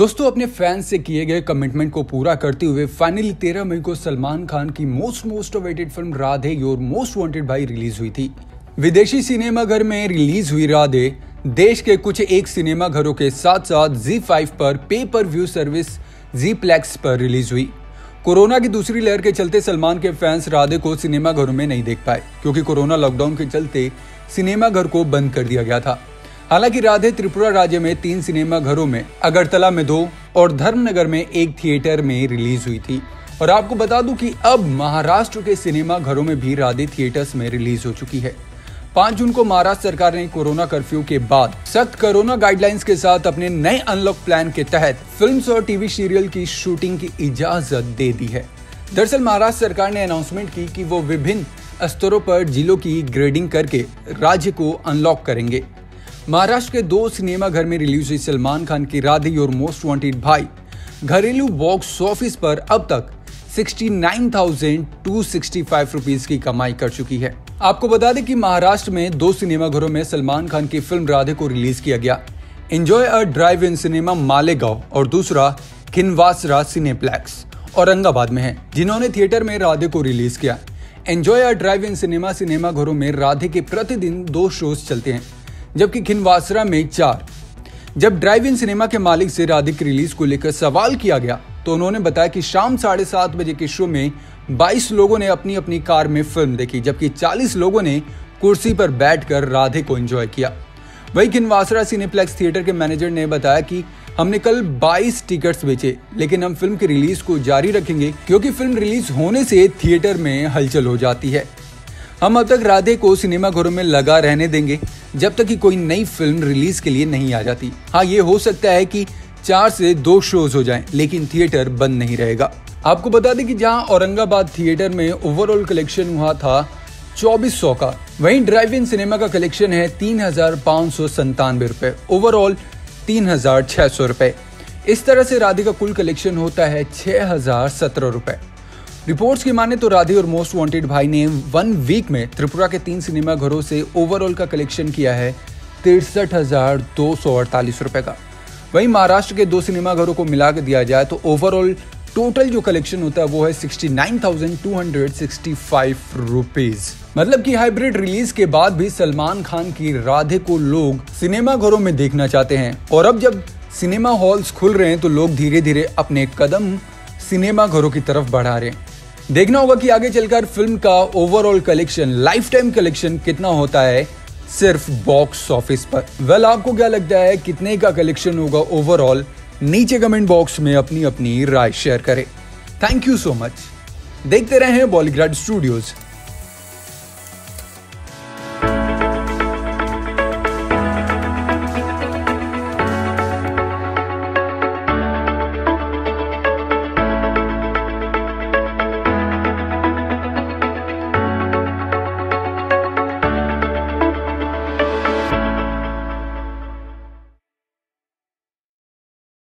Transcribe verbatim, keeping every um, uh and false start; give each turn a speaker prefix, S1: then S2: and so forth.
S1: दोस्तों, अपने फैंस से किए गए कमिटमेंट को पूरा करते हुए फाइनली तेरह मई को सलमान खान की most most awaited film Radhe your most wanted Bhai release हुई थी। विदेशी सिनेमा घर में रिलीज हुई राधे देश के कुछ एक सिनेमा घरों के साथ साथ ज़ी फाइव पर pay per view service zee plex पर रिलीज हुई। कोरोना की दूसरी लहर के चलते सलमान के फैंस राधे को सिनेमा घरों में नहीं देख पाए, क्योंकि कोरोना लॉकडाउन के चलते सिनेमा घर को बंद कर दिया गया था। हालांकि राधे त्रिपुरा राज्य में तीन सिनेमा घरों में, अगरतला में दो और धर्मनगर में एक थिएटर में रिलीज हुई थी। और आपको बता दूं कि अब महाराष्ट्र के सिनेमा घरों में भी राधे थिएटर्स में रिलीज हो चुकी है। पाँच जून को महाराष्ट्र सरकार ने कोरोना कर्फ्यू के बाद सख्त कोरोना गाइडलाइंस के साथ अपने नए अनलॉक प्लान के तहत फिल्म्स और टीवी सीरियल की शूटिंग की इजाजत दे दी है। दरअसल महाराष्ट्र सरकार ने अनाउंसमेंट की कि वो विभिन्न स्तरों पर जिलों की ग्रेडिंग करके राज्य को अनलॉक करेंगे। महाराष्ट्र के दो सिनेमा घर में रिलीज हुई सलमान खान की राधे योर मोस्ट वांटेड भाई घरेलू बॉक्स ऑफिस पर अब तक उनहत्तर हज़ार दो सौ पैंसठ रुपीस की कमाई कर चुकी है। आपको बता दें कि महाराष्ट्र में दो सिनेमा घरों में सलमान खान की फिल्म राधे को रिलीज किया गया। Enjoy a drive in cinema Malegaon और दूसरा खिनवासरा सिनेप्लेक्स औरंगाबाद में है, जिन्होंने थिएटर में राधे को रिलीज किया। Enjoy a drive in cinema cinema घरों में राधे के प्रतिदिन दो शोज चलते हैं, जबकि खिनवासरा में चार। जब ड्राइव इन सिनेमा के मालिक से राधे की रिलीज को लेकर सवाल किया गया तो उन्होंने बताया कि शाम साढ़े सात बजे के शो में बाईस लोगों ने अपनी अपनी कार में फिल्म देखी, जबकि चालीस लोगों ने कुर्सी पर बैठकर राधे को एंजॉय किया। वही खिनवासरा सिनेप्लेक्स थिएटर के मैनेजर ने बताया कि हमने कल बाईस टिकट्स बेचे, लेकिन हम फिल्म की रिलीज को जारी रखेंगे, क्योंकि फिल्म रिलीज होने से थिएटर में हलचल हो जाती है। हम अब तक राधे को सिनेमा घरों में लगा रहने देंगे जब तक कि कोई नई फिल्म रिलीज के लिए नहीं आ जाती। हाँ, ये हो सकता है कि चार से दो शोज हो जाएं, लेकिन थिएटर बंद नहीं रहेगा। आपको बता दें कि जहां औरंगाबाद थिएटर में ओवरऑल कलेक्शन हुआ था चौबीस सौ का, वहीं ड्राइव इन सिनेमा का कलेक्शन है तीन हजार पाँच सौ संतानवे रुपए, ओवरऑल तीन हजार छह सौ रुपए। इस तरह से राधे का कुल कलेक्शन होता है छह हजार सत्रह रुपए। रिपोर्ट्स की माने तो राधे और मोस्ट वांटेड भाई ने वन वीक में त्रिपुरा के तीन सिनेमा घरों से ओवरऑल का कलेक्शन किया है तिरसठ हजार दो सौ अड़तालीस रुपए का। वहीं महाराष्ट्र के दो सिनेमा घरों को मिला के दिया जाए तो ओवरऑल टोटल जो कलेक्शन होता है वो है sixty nine thousand two hundred sixty five rupees. मतलब कि हाइब्रिड रिलीज के बाद भी सलमान खान की राधे को लोग सिनेमा घरों में देखना चाहते हैं, और अब जब सिनेमा हॉल्स खुल रहे हैं तो लोग धीरे धीरे अपने कदम सिनेमा घरों की तरफ बढ़ा रहे हैं। देखना होगा कि आगे चलकर फिल्म का overall collection, lifetime collection कितना होता है सिर्फ बॉक्स ऑफिस पर। वेल, आपको क्या लगता है कितने का कलेक्शन होगा ओवरऑल? नीचे कमेंट बॉक्स में अपनी अपनी राय शेयर करें। Thank you so much. देखते रहे बॉलीग्राड स्टूडियोज।